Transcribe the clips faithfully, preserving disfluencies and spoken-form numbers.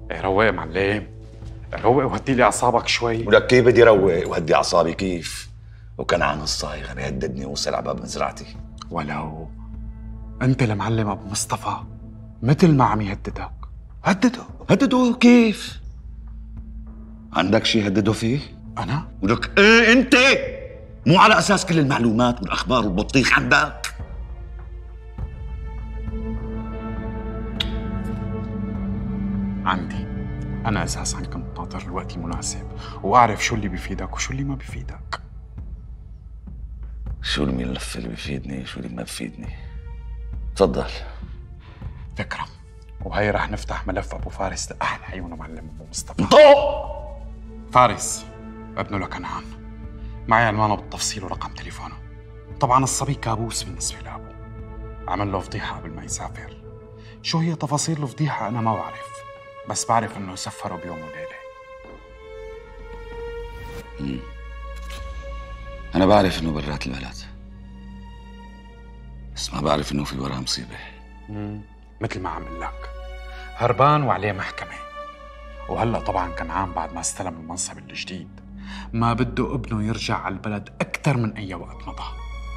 ايه روق يا معلم، روق وهدي لي اعصابك شوي. ولك كيف بدي روق وهدي اعصابي كيف؟ وكنعان الصايغ بيهددني وصل على باب مزرعتي. ولو انت المعلم ابو مصطفى مثل ما عم يهددك هدده. هدده كيف؟ عندك شيء هدده فيه؟ انا؟ ولك ايه انت؟ مو على اساس كل المعلومات والاخبار والبطيخ عندك؟ عندي. انا اساسا كنت ناطر الوقت المناسب واعرف شو اللي بيفيدك وشو اللي ما بيفيدك. شو الملف اللي بيفيدني شو اللي ما بيفيدني؟ تفضل. فكرة، وهي رح نفتح ملف ابو فارس لاحلى عيونه معلم ابو مصطفى. طو فارس ابنه لكنعان، معي عنوانه بالتفصيل ورقم تليفونه. طبعا الصبي كابوس بالنسبة لأبوه، عمل له فضيحة قبل ما يسافر. شو هي تفاصيل الفضيحة أنا ما بعرف، بس بعرف إنه سفروا بيوم وليلة. مم. أنا بعرف إنه برات البلد، بس ما بعرف إنه في وراه مصيبة. مم. مثل ما عمل لك، هربان وعليه محكمة. وهلأ طبعا كنعان بعد ما استلم المنصب الجديد ما بده ابنه يرجع على البلد أكثر من أي وقت مضى.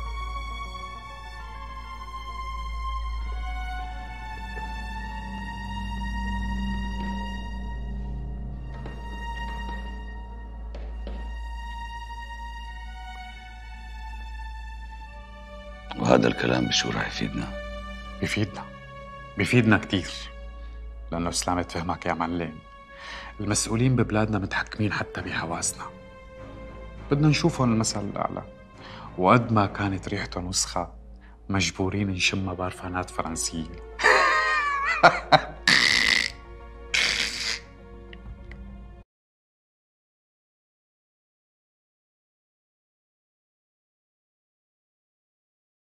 وهذا الكلام بشو راح يفيدنا؟ بيفيدنا بيفيدنا كتير، لأنه سلامة فهمك يا معلم، المسؤولين ببلادنا متحكمين حتى بحواسنا. بدنا نشوفهم المثل الأعلى، وقد ما كانت ريحتهم وسخة مجبورين نشم بارفانات فرنسية.